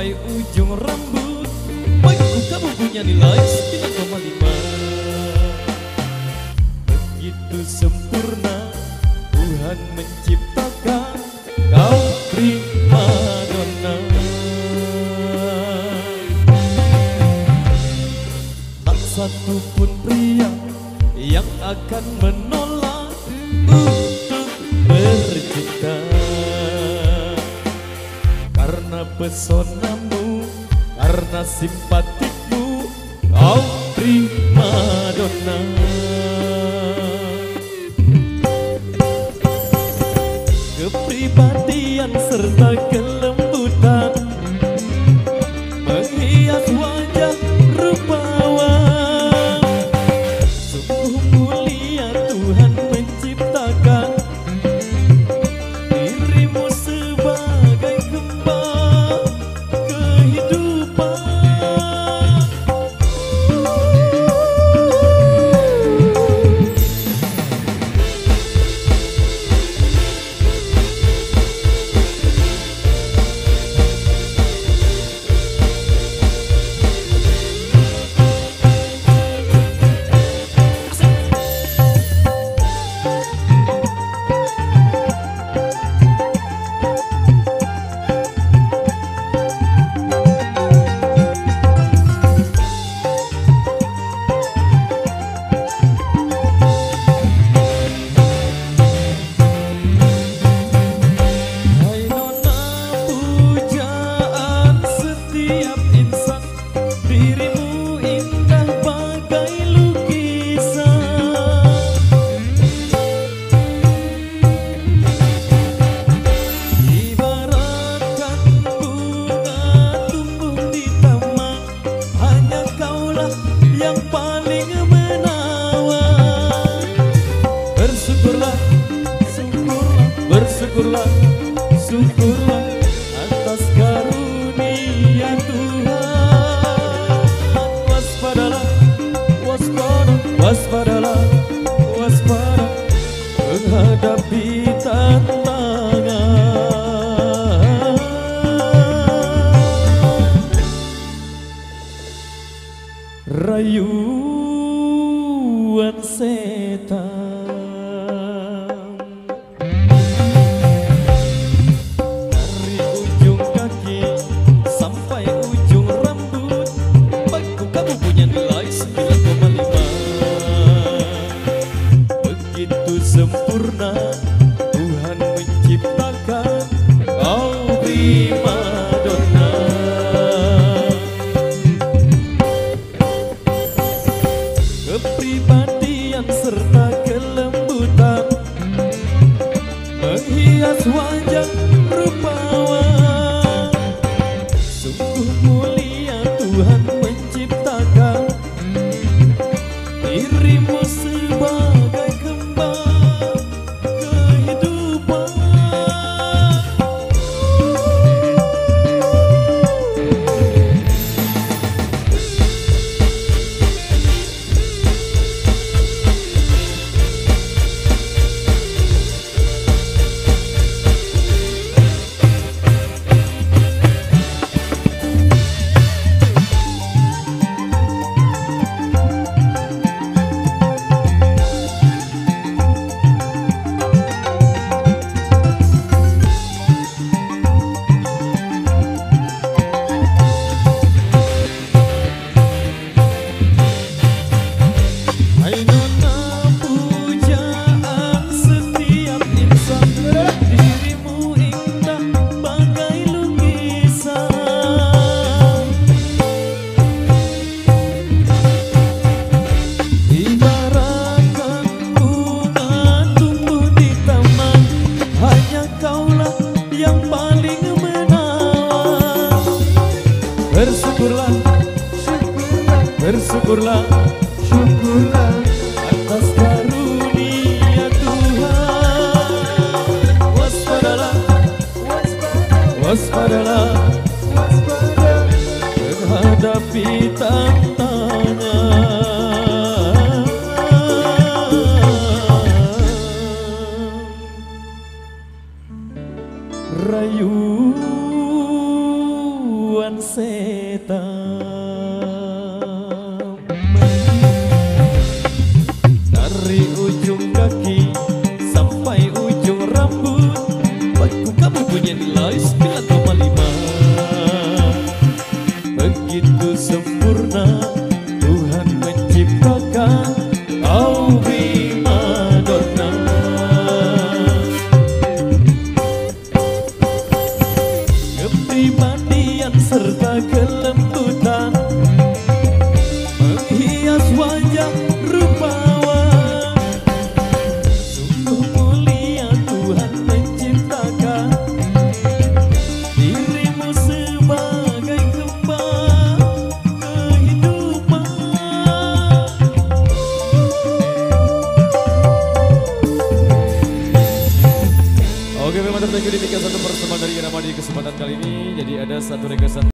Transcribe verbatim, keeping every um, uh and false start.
sampai ujung rambut. Bagiku kamu punya nilai sembilan koma lima. Begitu sempurna Tuhan menciptakan kau prima donna. Tak satu pun pria yang akan menolak untuk bercinta, karena pesonamu, karena simpatikmu, kau prima donna. Kepribadian serta kelembutan menghias wajah rupawan. Sungguh mulia Tuhan menciptakan dirimu sebagai kembang kehidupan. Bersyukurlah, syukurlah atas karunia Tuhan. Waspadalah, waspada, waspadalah, waspada menghadapi tantangan. Rayuan setan sempurna Tuhan menciptakan kau prima donna. Kepribadian serta kelembutan menghias wajah rupawan. Sungguh mulia Tuhan menciptakan dirimu sebagai kembang Bersyukurlah, bersyukurlah, syukurlah atas karunia Tuhan. Waspadalah, waspadalah, menghadapi tantangan. Rayuan Tuhan setan. Dari ujung kaki sampai ujung rambut, bagiku kamu punya nilai sembilan koma lima. Begitu sempurna Tuhan menciptakan kau prima donna. Kepribadian serta kelembutan menghias wajah rupawan. Sungguh mulia Tuhan menciptakan dirimu sebagai kembang kehidupan. Oke, memang tertanya demikian satu persembahan dari Irama di kesempatan kali ini. Jadi ada satu requestan